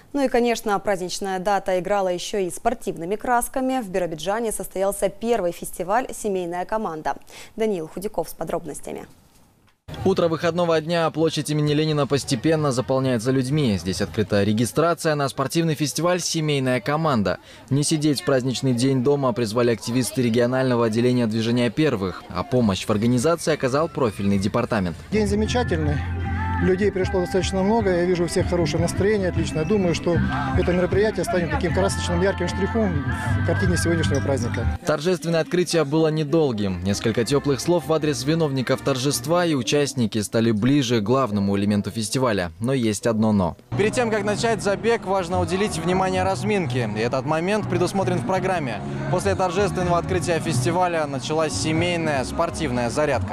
Ну и, конечно, праздничная дата играла еще и спортивными красками. В Биробиджане состоялся первый фестиваль «Семейная команда». Даниил Худяков с подробностями. Утро выходного дня площадь имени Ленина постепенно заполняется людьми. Здесь открыта регистрация на спортивный фестиваль «Семейная команда». Не сидеть в праздничный день дома призвали активисты регионального отделения движения первых, а помощь в организации оказал профильный департамент. День замечательный. Людей пришло достаточно много. Я вижу у всех хорошее настроение, отлично. Я думаю, что это мероприятие станет таким красочным, ярким штрихом в картине сегодняшнего праздника. Торжественное открытие было недолгим. Несколько теплых слов в адрес виновников торжества, и участники стали ближе к главному элементу фестиваля. Но есть одно «но». Перед тем, как начать забег, важно уделить внимание разминке. И этот момент предусмотрен в программе. После торжественного открытия фестиваля началась семейная спортивная зарядка.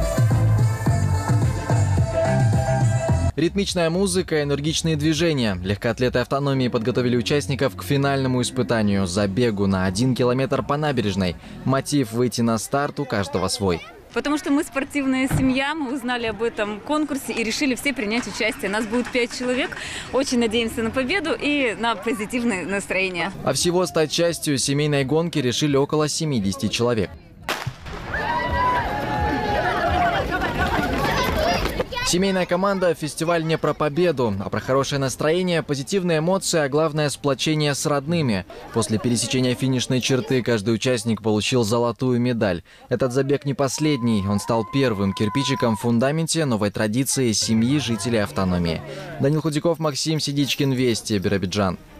Ритмичная музыка, энергичные движения. Легкоатлеты автономии подготовили участников к финальному испытанию – забегу на 1 километр по набережной. Мотив – выйти на старт у каждого свой. Потому что мы спортивная семья, мы узнали об этом конкурсе и решили все принять участие. Нас будет 5 человек. Очень надеемся на победу и на позитивное настроение. А всего стать частью семейной гонки решили около 70 человек. Семейная команда – фестиваль не про победу, а про хорошее настроение, позитивные эмоции, а главное – сплочение с родными. После пересечения финишной черты каждый участник получил золотую медаль. Этот забег не последний, он стал первым кирпичиком в фундаменте новой традиции семьи жителей автономии. Даниил Худяков, Максим Сидичкин, Вести, Биробиджан.